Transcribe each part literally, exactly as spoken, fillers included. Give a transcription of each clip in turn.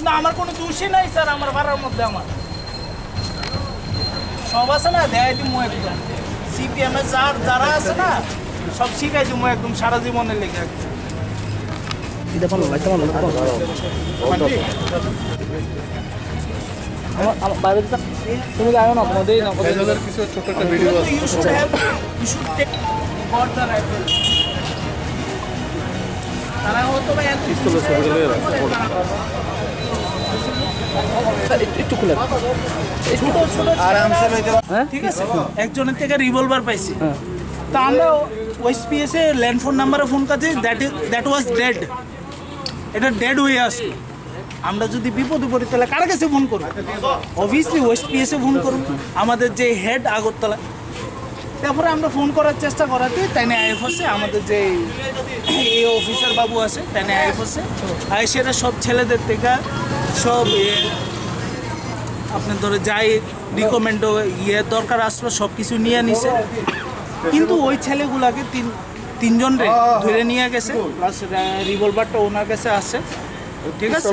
আমার কোনো দোষই নাই স্যার আমার ভাড়ার মধ্যে আমার সব আছে না দেয় দিমু একদম সিপিএম এর যার যারা আছে না সব শিখাই দিমু একদম সারা জীবনের লেগে এটা ভালো লাইট ভালো আমার আমার বাইরে তুমি গায়ো না তোমাদের না ফেজলের কিছু ছোট একটা ভিডিও আছে you should have you should take for the rifle তারা হতো ভাই এত পিস্তলের ছবিগুলো একটু খুলে ছোট ছোট আরামসে লইতে ঠিক আছে একজনের থেকে রিভলভার পাইছি তো আমরা ওএসপিএস এ ল্যান্ড ফোন নাম্বারে ফোন করছি that is that was dead এটা ডেড হয়ে আসলো আমরা যদি বিপদে পড়ি তাহলে কার কাছে ফোন করব অবভিয়াসলি ওএসপিএস এ ফোন করব আমাদের যে হেড আগরতলা তারপরে আমরা ফোন করার চেষ্টা করাতে তাই না আইএফএসে আমাদের যে এই অফিসার বাবু আছে তাই না আইএফএসে আইসেরা সব ছেলেদের থেকে সব আপনি ধরে যাই রিকমেন্ড ইয়ে দরকার আসলো সব কিছু নিয়ে নিছে কিন্তু ওই ছেলেগুলাকে তিন তিনজন রে ধরে নিয়ে গেছে প্লাস রিভলভারটা ওনার কাছে আছে ঠিক আছে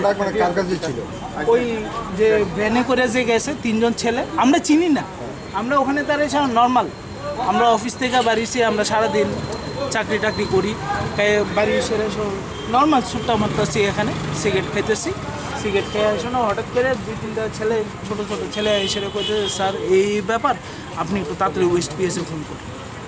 ওই যে ভ্যানে করে যে গেছে তিনজন ছেলে আমরা চিনি না আমরা ওখানে তার নর্মাল আমরা অফিস থেকে বাড়িছি আমরা সারাদিন চাকরি টাকরি করি বাড়ি সেরে সব নর্মাল সুট্টা মারতেছি এখানে সিগারেট খাইতেছি সিগারেট খেয়ে আসো না হঠাৎ করে দুই তিনটা ছেলে ছোটো ছোটো ছেলে এসে করতে স্যার এই ব্যাপার আপনি একটু তাড়াতাড়ি ওয়েস্ট পিএসে ফোন করুন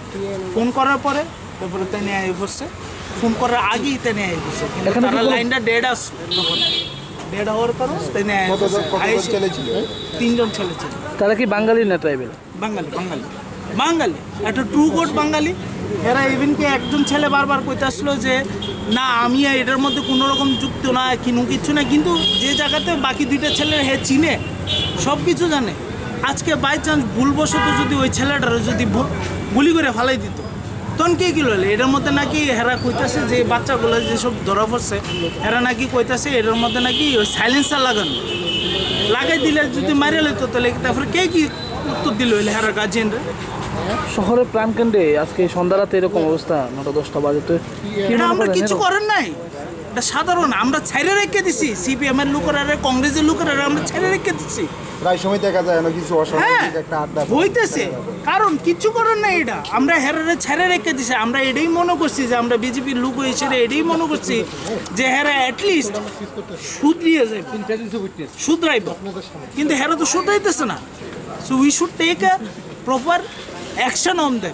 ফোন করার পরে তারপরে তাই নিয়ে আই বসছে ফোন করার আগেই তাই নিয়ে আই বসছে কিন্তু তারা লাইনটা ডেড আসছে তখন ডেড হওয়ার পরে তাই নিয়ে আই বসছে তিনজন ছেলে ছিল তারা কি বাঙালি না ট্রাইবেল বাঙালি বাঙালি বাঙালি একটা ট্রু কোড বাঙালি এরা ইভেন কি একজন ছেলে বারবার কইতে আসলো যে না আমি এটার মধ্যে কোনো রকম যুক্ত না কিনু কিছু না কিন্তু যে জায়গাতে বাকি দুইটা ছেলের হে চিনে সব কিছু জানে আজকে বাই চান্স ভুলবশত যদি ওই ছেলেটার যদি গুলি করে ফালাই দিত তখন কে কি লইলে এটার মধ্যে নাকি হেরা কইতাছে যে বাচ্চাগুলো যেসব ধরা পড়ছে হেরা নাকি কইতাছে এটার মধ্যে নাকি ওই সাইলেন্সার লাগানো লাগাই দিলে যদি মারিয়ে লইতো তাহলে তারপরে কে কি উত্তর দিল হইলে হেরা গার্জিয়ানরা শহরের প্রাণকেন্দ্রে আজকে সন্ধ্যা রাতে এরকম অবস্থা নটা দশটা বাজে তো আমরা কিছু করেন নাই এটা সাধারণ আমরা ছাইরে রেখে দিছি সিপিএম এর লোকেরা কংগ্রেসের লোকেরা আমরা ছাইরে রেখে দিচ্ছি প্রায় সময় দেখা যায় না কিছু অসামাজিক একটা আড্ডা হইতেছে কারণ কিছু করেন না এটা আমরা হেরারে ছেড়ে রেখে দিছি আমরা এটাই মনে করছি যে আমরা বিজেপির লোক হিসেবে এটাই মনে করছি যে হেরা অ্যাটলিস্ট শুধরিয়ে যায় শুধরাইব কিন্তু হেরা তো শুধরাইতেছে না so we should take a proper action on them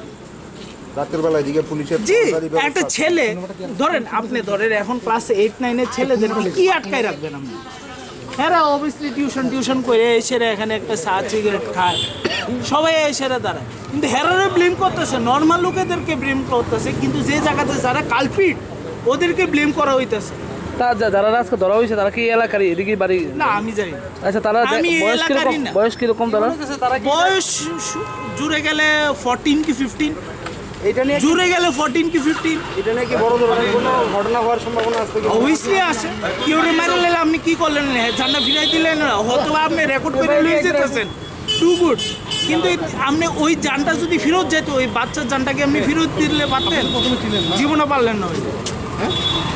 রাতের বেলা এদিকে পুলিশের জি একটা ছেলে ধরেন আপনি ধরেন এখন ক্লাস এইট নাইনের ছেলেদের কি আটকায় রাখবেন আপনি হেরা অবভিয়াসলি টিউশন টিউশন করে এসে এখানে একটা চা সিগারেট খায় সবাই এসে দাঁড়ায় কিন্তু হেরারে ব্লেম করতেছে নর্মাল লোকেদেরকে ব্লেম করতেছে কিন্তু যে জায়গাতে যারা কালপিট ওদেরকে ব্লেম করা হইতেছে তা যারা আজকে ধরা হয়েছে তারা কি এলাকারই এদিকে বাড়ি না আমি জানি আচ্ছা তারা বয়স কিরকম বয়স কিরকম তারা বয়স জুড়ে গেলে ফোরটিন কি ফিফটিন এটা নিয়ে জুড়ে গেলে ফোরটিন কি ফিফটিন এটা নাকি বড় ধরনের কোনো ঘটনা হওয়ার সম্ভাবনা আছে অবভিয়াসলি আছে কেউ মারে নিলে আপনি কি করলেন ঝান্ডা ফিরাই দিলেন হয়তো আপনি রেকর্ড করে নিয়ে যেতেছেন টু গুড কিন্তু আপনি ওই যানটা যদি ফেরত যেত ওই বাচ্চার যানটাকে আপনি ফেরত দিলে পারতেন জীবনে পারলেন না ওই হ্যাঁ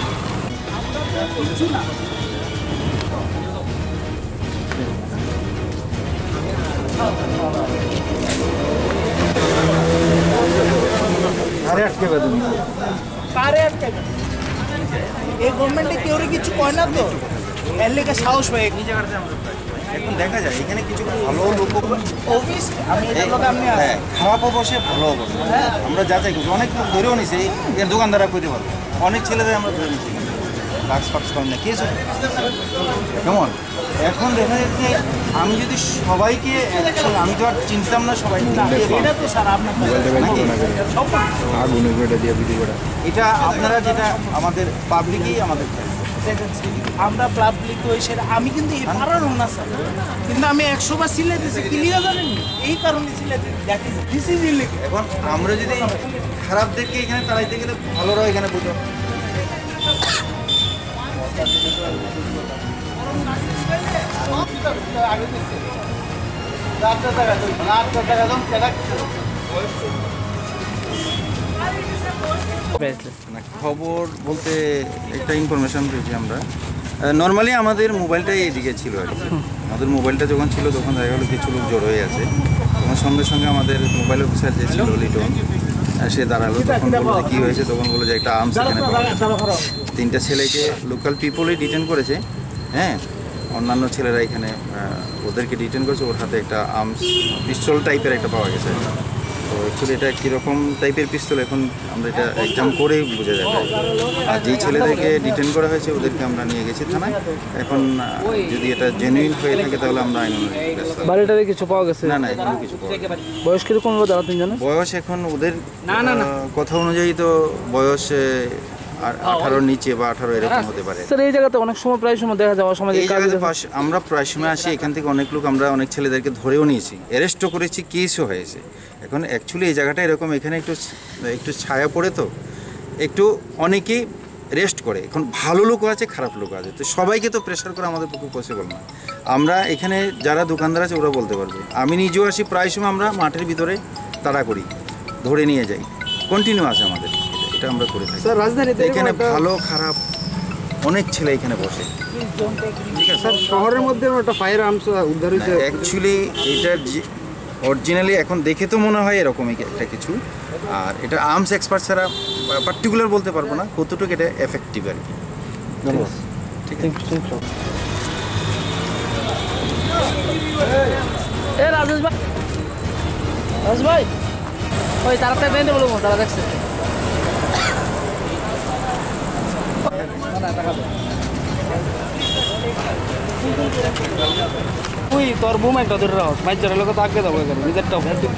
আরে আটকে তুমি কারে আটকে এই গভর্নমেন্টে কেউ কিছু কয় না তো এর লেগে সাহস পায় এই জায়গাতে আমরা এখন দেখা যায় এখানে কিছু ভালো লোক অফিস আমি এটা লোক আপনি হ্যাঁ খাওয়া বসে ভালো অবস্থা আমরা যাচাই করছি অনেক লোক ধরেও নিছে এর দোকানদাররা করতে পারবো অনেক ছেলেদের আমরা ধরে নিচ্ছি লাক্স ফাক্স করেন না কে কেমন এখন দেখা যাচ্ছে আমি যদি সবাইকে আমি তো আর চিনতাম না সবাই এটা তো স্যার আপনার এটা আপনারা যেটা আমাদের পাবলিকই আমাদের আমরা পাবলিক হয়েছে আমি কিন্তু এই পারার না স্যার কিন্তু আমি একশো বার সিলাই দিয়েছি ক্লিয়ার জানেন এই কারণে সিলাই দিয়েছি এখন আমরা যদি খারাপ দেখে এখানে তাড়াইতে গেলে ভালোরা এখানে বুঝো খবর বলতে একটা ইনফরমেশন পেয়েছি আমরা নর্মালি আমাদের মোবাইলটাই এইদিকে ছিল আর কি। আমাদের মোবাইলটা যখন ছিল তখন দেখা গেলো কিছু লোক জড়ো হয়ে আছে, তখন সঙ্গে সঙ্গে আমাদের মোবাইল অফিসার যে ছিল লিটন সে দাঁড়ালো, তখন বললো যে কী হয়েছে, তখন বললো যে একটা আর্মস এখানে পাওয়া গেছে। তিনটা ছেলেকে লোকাল পিপলই ডিটেন করেছে, হ্যাঁ, অন্যান্য ছেলেরা এখানে ওদেরকে ডিটেন করেছে, ওর হাতে একটা আর্মস পিস্তল টাইপের একটা পাওয়া গেছে। তো অ্যাকচুয়ালি এটা কীরকম টাইপের পিস্তল এখন আমরা এটা এক্সাম করেই বোঝা যাবে। আর যেই ছেলেদেরকে ডিটেন করা হয়েছে ওদেরকে আমরা নিয়ে গেছি থানায়। এখন যদি এটা জেনুইন হয়ে থাকে তাহলে আমরা আইন অনুযায়ী ব্যবস্থা নেব। বাড়িটারে কিছু পাওয়া গেছে? না না, এখনো কিছু পাওয়া যায়নি। বয়স কিরকম হবে যারা তিনজনে? বয়স এখন ওদের আহ, কথা অনুযায়ী তো বয়স আঠারোর নিচে বা আঠারো এরকম হতে পারে। স্যার এই জায়গাতে অনেক সময় প্রায় সময় দেখা যাওয়া সমাজে এই জায়গাতে পাশ- আমরা প্রায় সময় আসি, এখান থেকে অনেক লোক আমরা অনেক ছেলেদেরকে ধরেও নিয়েছি, অ্যারেস্টও করেছি, কেসও হয়েছে। এখন অ্যাকচুয়ালি এই জায়গাটা এরকম, এখানে একটু একটু ছায়া পড়ে, তো একটু অনেকেই রেস্ট করে। এখন ভালো লোকও আছে, খারাপ লোকও আছে, তো সবাইকে তো প্রেশার করা আমাদের পক্ষে পসিবল না। আমরা এখানে যারা দোকানদার আছে ওরা বলতে পারবে। আমি নিজেও আসি, প্রায় সময় আমরা মাঠের ভিতরে তাড়া করি, ধরে নিয়ে যাই, কন্টিনিউ আছে আমাদের, এটা আমরা করে থাকি। স্যার রাজধানীতে এখানে ভালো খারাপ অনেক ছেলে এখানে বসে। স্যার শহরের মধ্যে একটা ফায়ার আর্মস উদ্ধার হয়েছে। অ্যাকচুয়ালি এটা অরিজিনালি এখন দেখে তো মনে হয় এরকমই একটা কিছু, আর এটা আর্মস এক্সপার্ট ছাড়া পার্টিকুলার বলতে পারবো না কতটুকু এটা এফেক্টিভ আর কি। ধন্যবাদ। ঠিক আছে। এ রাজেশ ভাই, রাজেশ ভাই ওই তাড়াতাড়ি বেঁধে বলবো, তারা দেখছে। তুই তোর মুভমেন্টটা ধরে রাখ, বাইচার লোক তো আগে যাবো, নিজেরটা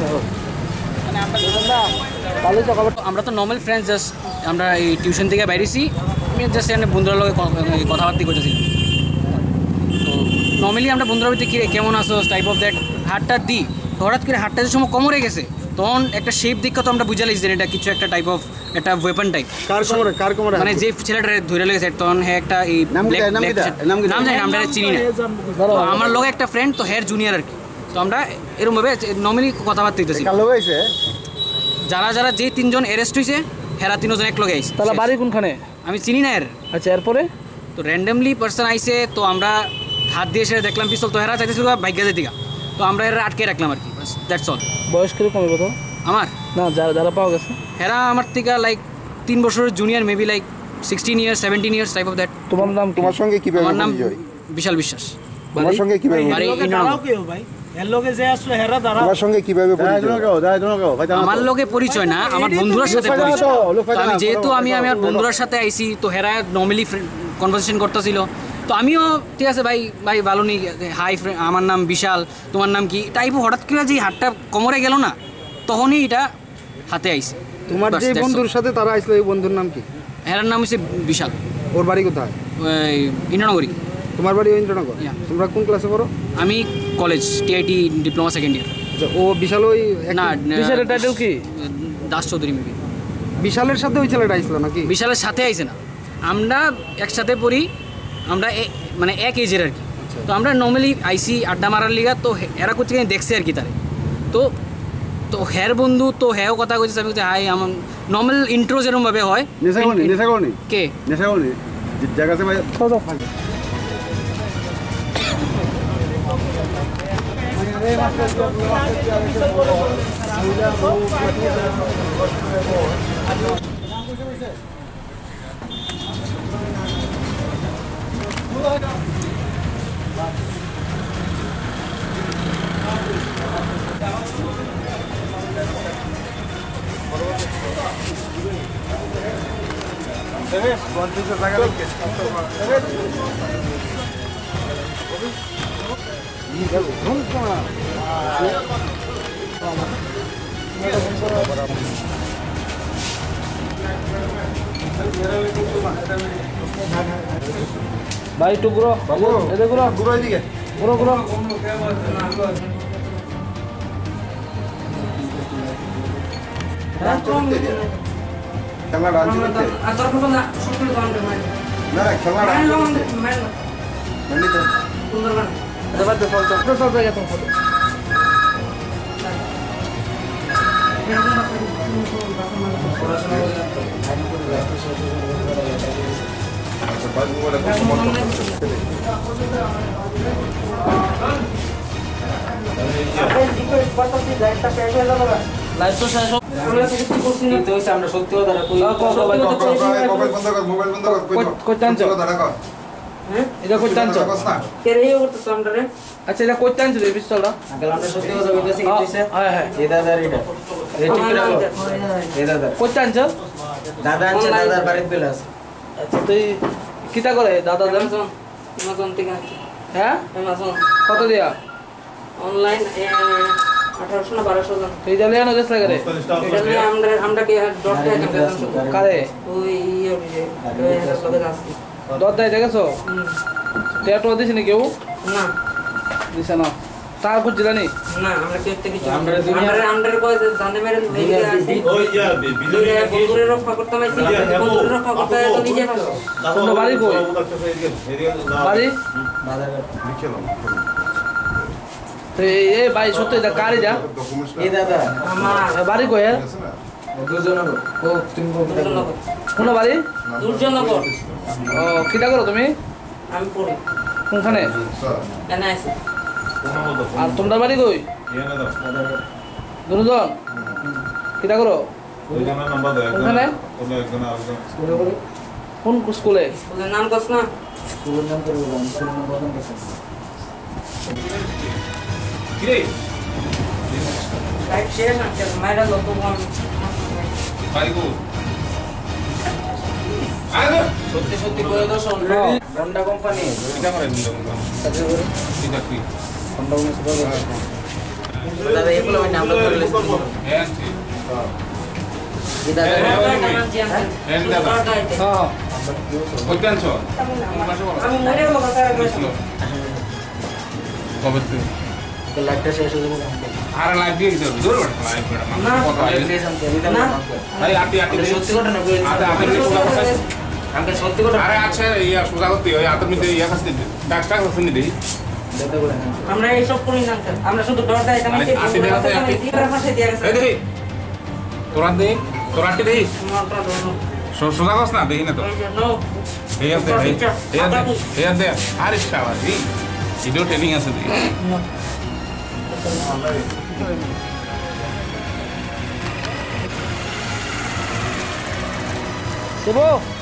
ভালো তো খবর। আমরা তো নর্মাল ফ্রেন্ডস, জাস্ট আমরা এই টিউশন থেকে বাইরেছি, আমি জাস্ট এখানে বন্ধুরা লোক কথাবার্তা করতেছি। তো নর্মালি আমরা বন্ধুরা ভিতরে কী কেমন আসো টাইপ অফ দ্যাট হাতটা দিই, তো হঠাৎ করে হাতটা যে সময় কমরে গেছে, তখন একটা শেপ দেখে তো আমরা বুঝে লাগছি যে এটা কিছু একটা টাইপ অফ একটা ওয়েপন টাইপ। কার কোমরে কার কোমরে মানে যে ছেলেটা ধরে লেগেছে তখন হ্যাঁ একটা এই নাম কি black- নাম কি black- নাম কি নাম জানি না, আমরা চিনি না। তো আমার লোক একটা ফ্রেন্ড, তো হেয়ার জুনিয়র আর কি, তো আমরা এরকমভাবে নর্মালি কথাবার্তা দিতেছি। কার লোক হইছে? যারা যারা যে তিনজন অ্যারেস্ট হয়েছে হেরা তিনজন এক লগে আইছে। তাহলে বাড়ি কোনখানে? আমি চিনি না এর। আচ্ছা, এরপরে তো র্যান্ডমলি পার্সন আইছে, তো আমরা হাত দিয়ে এসে দেখলাম পিস্তল, তো হেরা চাইতেছিল ভাগ্যের দিকে, তো আমরা এরা আটকে রাখলাম আর কি, দ্যাটস অল। বয়স কিরকম হবে তো? আমার না, যারা যারা পাওয়া গেছে হেরা আমার থেকে লাইক তিন বছরের junior, maybe like sixteen years seventeen years type of that. তোমার নাম কি? তোমার সঙ্গে কিভাবে আমার নাম পরিচয়? বিশাল বিশ্বাস। তোমার সঙ্গে কিভাবে বাড়ি লোকে ইন্দ্রনগর। দাঁড়াও কেউ ভাই, এর লোকে যে আসলো হেরা দাঁড়াও। তোমার সঙ্গে কিভাবে পরিচয়? আমার লোকে পরিচয় না, আমার বন্ধুরার সাথে পরিচয়। তো আমি যেহেতু আমি আমার বন্ধুরার সাথে আইছি, তো হেরা নর্মালি কনভারসেশন করতেছিল, তো আমিও ঠিক আছে ভাই ভাই ভালো নেই, হাই ফ্রেন্ড, আমার নাম বিশাল, তোমার নাম কি টাইপ। হঠাৎ করে যে হাতটা কোমরে গেল না, তখনই এটা হাতে আইছে। তোমার বাস, যে that's all. বন্ধুর সাথে তারা আসলো, এই বন্ধুর নাম কি? হেরার নাম হচ্ছে বিশাল, ওর বাড়ি কোথায়? ওই ইন্দ্রনগরী। তোমার বাড়ি ইন্দ্রনগর? Yeah. তোমরা কোন ক্লাসে পড়ো? আমি college TIT diploma second year. আচ্ছা, ও বিশাল ওই এক- না বিশালের টাইটেল কি? দাস চৌধুরী মেবি। বিশালের সাথে ওই ছেলেটা আসলো নাকি? বিশালের সাথে আইছে না, আমরা একসাথে পড়ি, আমরা এ- মানে এক এজের আর কি। তো আমরা নর্মালি আইসি আড্ডা মারার লিগা, তো হে- এরা করছে দেখছে আর কি তারে, তো তো হ্যার বন্ধু, তো হ্যাঁ কথা কইছে, আমি বলছি হাই, আমার নর্মাল ইন্ট্রো যেরকমভাবে হয়। নেশা করনি নেশা করনি কে নেশা করনি জায়গা আছে ভাই। ভাই একটু ঘুরো, এদের ঘুরো, ঘুরো এদিকে। ঘুরো ঘুরো। খেলা ডান্স করতে না খেলা লাইভ তো শেষ হোক। আমরা কিছু করছি না। কিন্তু হচ্ছে আমরা সত্যি কথা কই মোবাইল বন্ধ কর, মোবাইল বন্ধ কর, কই- কই টানছো? হ্যাঁ এটা কই টানছো? কে রে করতেছ আমরা রে? আচ্ছা এটা কই টানছো এই পিস্তলটা? আঙ্কেল আমরা সত্যি কথা কইতেছি কি হইছে হ্যাঁ হ্যাঁ এই দাদার এটা এই ঠিক করে রাখো এই দাদা কই টানছো? দাদা আনছে দাদার বাড়িতে বেলা আছে আচ্ছা তুই কিটা করে দাদা দেন? অ্যামাজন থেকে আছে হ্যাঁ অ্যামাজন কত দিয়া? অনলাইন আঠারোশো না বারোশো জন তুই জালে আনো গেছ লাগে রে এটা নিয়ে আমরা আমরা কি ডট টাইম কারে ওই ইয়ে ওই লোকের আছে দর দেয় দেখেছো টেটো দিছ নি কেউ না দিছ না তা কুছ জানি না আমরা কেউ থেকে কিছু আমরা আমরা দুনিয়া- আমরা আমরা কয় যে জানে মেরে মেরে আছে ওই যে বিজয় বন্ধুরে রক্ষা করতে পারছি বন্ধুরে রক্ষা করতে তো নিজে পারো তোমরা বাড়ি কই? বাড়ি তো এই এই ভাই সত্যি এটা কারি যা এই দাদা আমার বাড়ি কই এর? দুজন ও তুমি কোথায় দুর্জনগর কোন বাড়ি? দুর্জনগর ও কিটা করো তুমি আমি পড়ি কোনখানে? এনে আছে আর তোমরা বাড়ি কই? দুজন কিটা করো? কোনখানে? কোন স্কুলে? ওদের নাম কস না স্কুলের নাম করে বললাম স্কুলের নাম বললাম কাছে লাইট শেয়ার না কেন মাইরা লোক কোন সত্যি সত্যি করে দাও শোন হন্ডা কোম্পানি দাদা এগুলো আমি নাম করে লিস্ট এই দাদা হ্যাঁ আমি মরে গেল কথা লাইটটা শেষ হয়ে যাবে আর লাইভ দিয়ে দিতে হবে দূর লাইভ না প্লিজ আঙ্কেল না ভাই আপনি আপনি সত্যি কথা না বলে আরে আপনি সোজা কথা আঙ্কেল সত্যি কথা আরে আচ্ছা ইয়া সোজা করতে হয় আপনি মধ্যে ইয়া কাছে ডাক টাক আছে নি দেই দাদা বলে না আমরা এইসব করি না আমরা শুধু ডর দেয় আমি আরে, আসি দেখা যায়, আসি। দিয়ে পাশে দিয়ে গেছে এই দেই তোরা দেই তোরাটি দেই মাত্রা ধরো সোজা কস না দেই না তো ওই যে নো এই আছে এই এই আছে এই আছে আরে শালা এই ভিডিও ট্রেনিং আছে দেই দেবো